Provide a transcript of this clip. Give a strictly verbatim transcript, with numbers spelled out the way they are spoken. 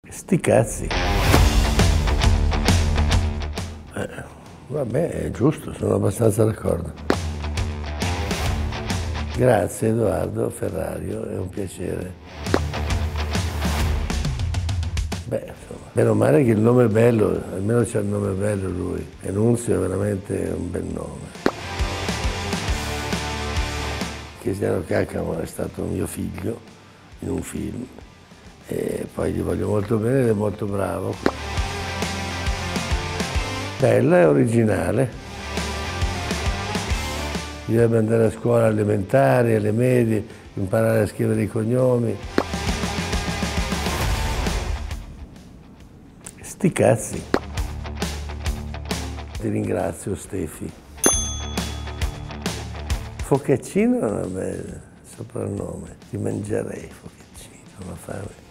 Sti cazzi. Eh, vabbè, è giusto, sono abbastanza d'accordo. Grazie Edoardo Ferrario, è un piacere. Beh, insomma, meno male che il nome è bello, almeno c'ha il nome bello lui. Enunzio è veramente un bel nome. Cristiano Caccamo è stato mio figlio in un film e poi gli voglio molto bene ed è molto bravo. Bella e originale. Bisognerebbe andare a scuola elementari, alle medie, imparare a scrivere i cognomi. Sti cazzi. Ti ringrazio Stefi. Focaccino è un bel soprannome, ti mangerei Focaccino, ho fame.